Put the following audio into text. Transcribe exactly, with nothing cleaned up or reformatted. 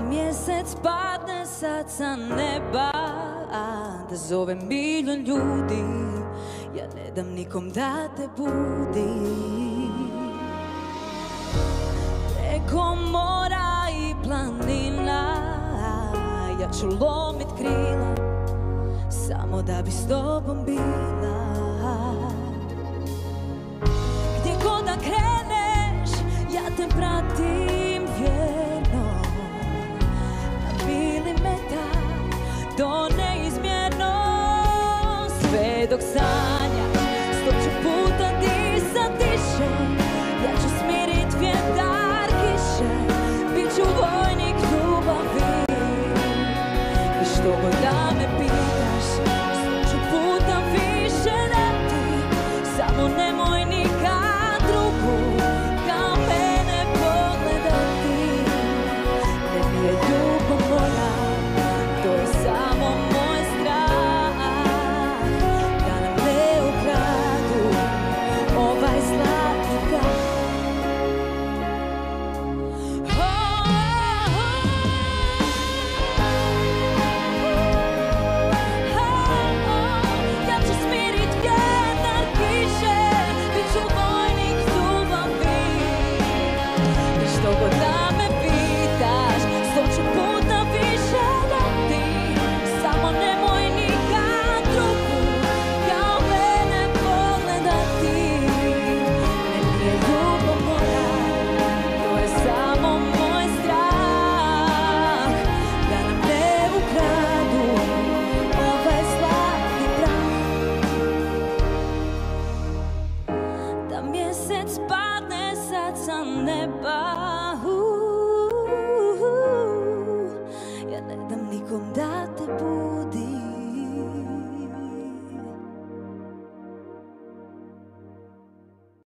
mjesec padne sad sa neba, da zove milion ljudi, ja ne dam nikom da te budi. Preko mora i planina ja ću lomit krila, samo da bi s tobom bila. Gdje god da kreneš, ja te pratim vjerno, na milimetar do neizmjerno. Sve dok sanjaš, sto ću puta disat tiše, ja ću smirit vjetar kiše, bit ću vojnik ljubavi. I što god da me pitaš, sto ću puta više dati, samo nemoj nikad drugu kao mene pogledati. Ne mi je ljubav moja, to je samo moj strah, da nam ne ukradu ovaj slatki dah. Ja ću smirit vjetar kiše, bit ću vojnik ljubavi. I što god da